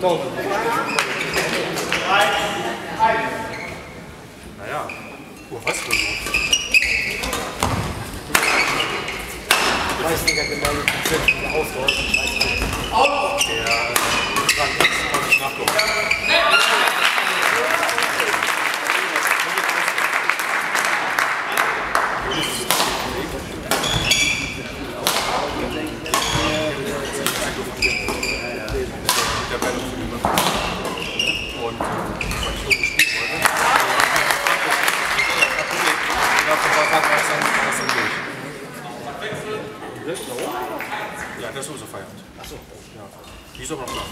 Naja, was für so? Ich weiß nicht genau, wie viel Ausdauer. Der Frank hat nicht nachgeholt. Ja, der ist so feiert. Achso. Ja. Die ist aber noch da.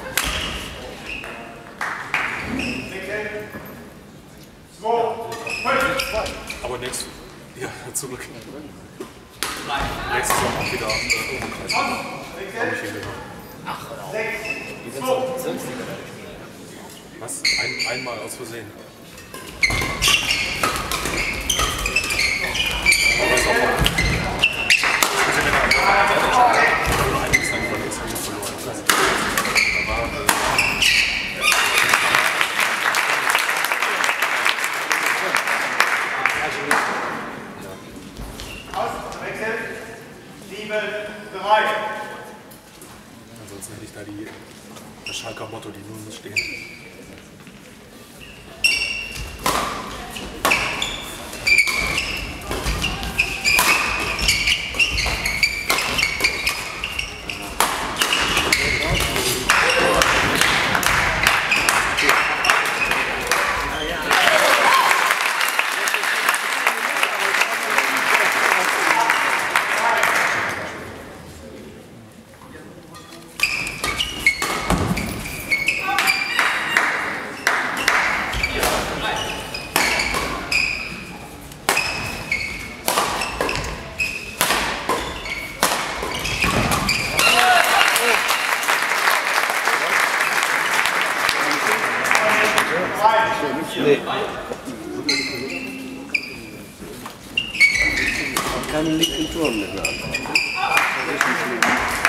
Aber nächstes. Ja, zurück. Nächstes Jahr auch wieder Oberkreis. Habe ich hier genau. Ach, hör auf. Die sind so Bezirksliga. Was? Einmal aus Versehen. Aber ist auch gut. Auswechseln. 7, 3. Ansonsten hätte ich da das Schalker Motto, die Nullen stehen. Nee. Keine linken Turm mehr.